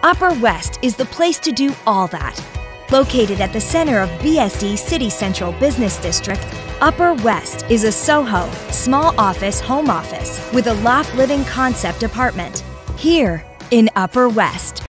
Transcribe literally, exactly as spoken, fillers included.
Upper West is the place to do all that. Located at the center of B S D City Central Business District, Upper West is a Soho, small office home office with a loft living concept apartment. Here in Upper West.